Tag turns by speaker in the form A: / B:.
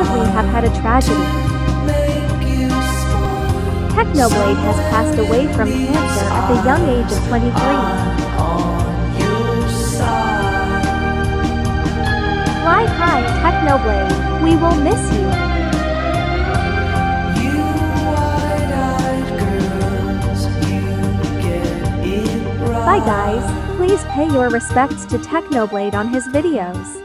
A: recently have had a tragedy. Technoblade has passed away from cancer at the young age of 23. Fly high, Technoblade, we will miss you. Bye guys, please pay your respects to Technoblade on his videos.